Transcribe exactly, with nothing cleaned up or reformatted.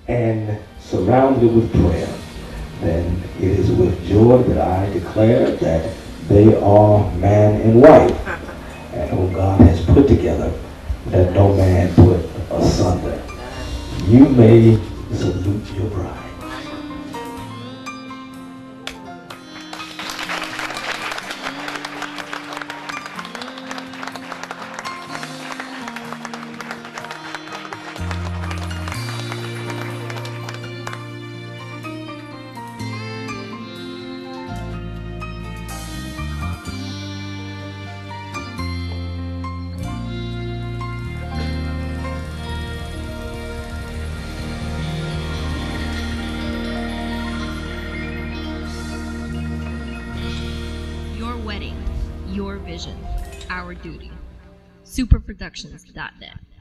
and surrounded with prayer, then it is with joy that I declare that they are man and wife, and whom God has put together, that no man put asunder. You may salute your bride. Your wedding, your vision, our duty. Superproductions dot net